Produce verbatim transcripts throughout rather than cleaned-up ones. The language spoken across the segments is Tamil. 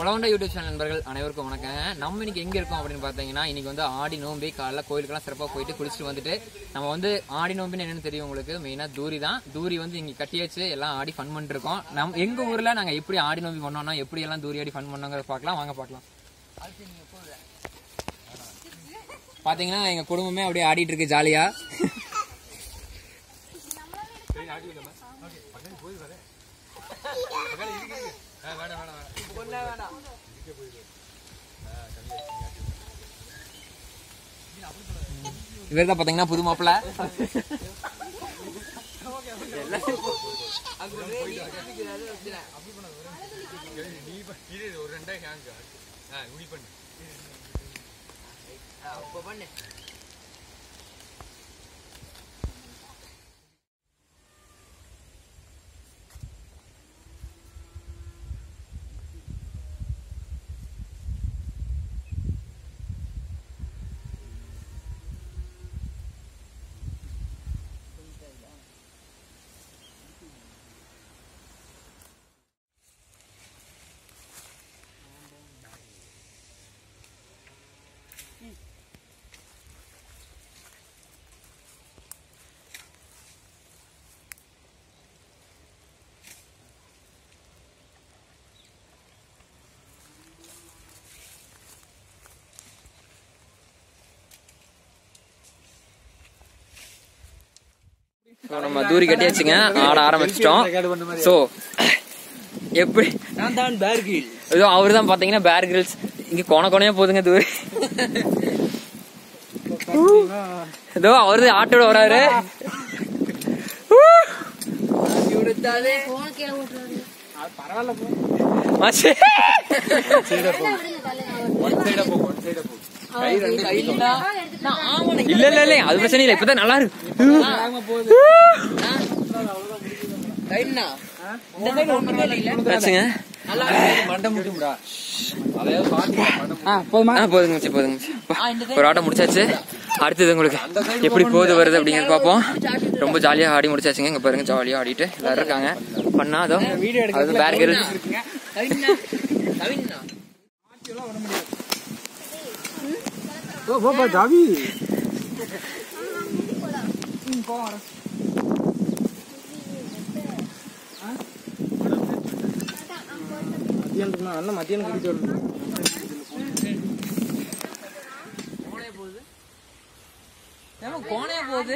அளவண்ட யூடியூப் சேனல் நண்பர்கள் அனைவருக்கும் வணக்கம். நம்ம இன்னைக்கு எங்க இருக்கோம் அப்படின்னு பாத்தீங்கன்னா, இன்னைக்கு வந்து ஆடி நோம்பி காலைல கோயிலுக்கெல்லாம் சிறப்பா போயிட்டு குளிச்சுட்டு வந்துட்டு நம்ம வந்து ஆடி நோம்பின்னு என்னன்னு தெரியும் உங்களுக்கு, மெயினா தூரி தான். தூரி வந்து இங்க கட்டியாச்சு, எல்லாம் ஆடி ஃபன் பண்ணிட்டு இருக்கோம். நம்ம எங்க ஊர்ல நாங்க எப்படி ஆடி நோம்பி பண்ணோம்னா எப்படி எல்லாம் தூரி ஆடி ஃபன் பண்ணோங்கிறத பாக்கலாம், வாங்க பாக்கலாம். பாத்தீங்கன்னா எங்க குடும்பமே அப்படியே ஆடிட்டு இருக்கு ஜாலியா. இவர் தான் பாத்தீங்கன்னா புது மாப்பிள்ள. நம்ம தூரி கட்டியாச்சுங்க, ஆட ஆரம்பிச்சிட்டோம். சோ எப்படி நான் தான் பேர் கிரில், ஏதோ அவரு தான் பாத்தீங்கன்னா பேர் கிரில்ஸ். இங்க கோண கோணையா போதுங்க தூரி. ஏதோ அவரு ஆட்டோட வராரு. இல்ல இல்ல இல்ல அது பிரச்சனை இல்ல, இப்பதான் நல்லா இருக்கு. ஒரு ஆட்டம் முடிச்சாச்சு. அடுத்தது உங்களுக்கு எப்படி போது வருது அப்படிங்கறது பாப்போம். ரொம்ப ஜாலியா ஆடி முடிச்சாச்சுங்க. இங்க பாருங்க ஜாலியா ஆடிட்டு எல்லாரும் இருக்காங்க. பண்ணா அதோ அது பேர் கிரில். மத்தியானம் கடிச்சு வருது. கோணையா போகுது.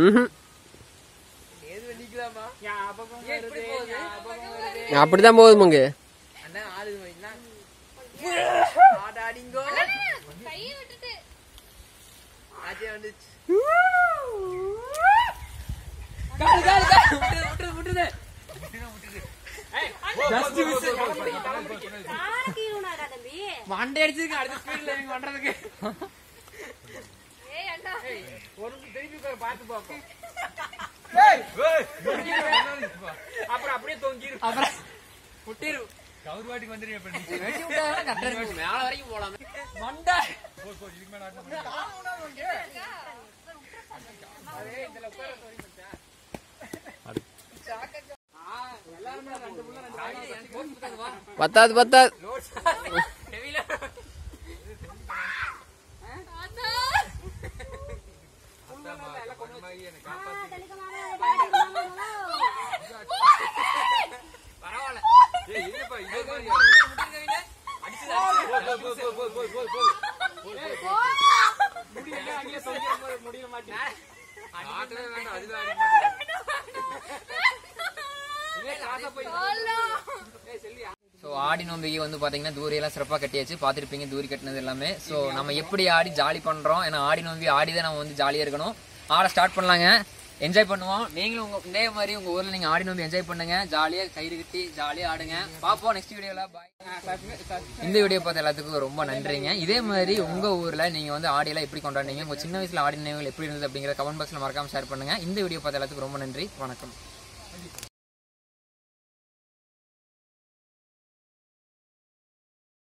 அப்படிதான் போகுதுங்க. மண்டை அடிச்சதுக்கு அடுத்த ஸ்பீட்ல நீங்க பண்றதுக்கு அப்புறம் அப்படியே தொங்கிரும். அப்புறம் முட்டிரும். கவுர்வாட்டிக்கு வந்துருங்க. மேல வரைக்கும் போலாம். மண்டை பத்தாது பத்தாது. ஆடி நோம்பிக்கு வந்து பாத்தீங்கன்னா தூரி எல்லாம் சிறப்பா கட்டியாச்சு. பாத்துருப்பீங்க தூரி கட்டினது எல்லாமே. சோ நம்ம எப்படி ஆடி ஜாலி பண்றோம், ஏன்னா ஆடி நோம்பி ஆடிதான் நம்ம வந்து ஜாலியா இருக்கணும். ஆட ஸ்டார்ட் பண்ணலாங்க, என்ஜாய் பண்ணுவோம். நீங்களும் உங்க இதே மாதிரி உங்க ஊர்ல நீங்க ஆடி நோம்பி என்ஜாய் பண்ணுங்க, ஜாலியா கயிறு கட்டி ஜாலியா ஆடுங்க. பாப்போம் நெக்ஸ்ட் வீடியோல. பாய். இந்த வீடியோ பார்த்த எல்லாத்துக்கும் ரொம்ப நன்றிங்க. இதே மாதிரி உங்க ஊர்ல நீங்க வந்து ஆடி எல்லாம் எப்படி கொண்டாடுனீங்க, உங்க சின்ன வயசுல ஆடி நினைவுகள் எப்படி இருந்தது அப்படிங்கிற கமெண்ட் பாக்ஸ்ல மறக்காம ஷேர் பண்ணுங்க. இந்த வீடியோ பார்த்த எல்லாத்துக்கும் ரொம்ப நன்றி, வணக்கம்.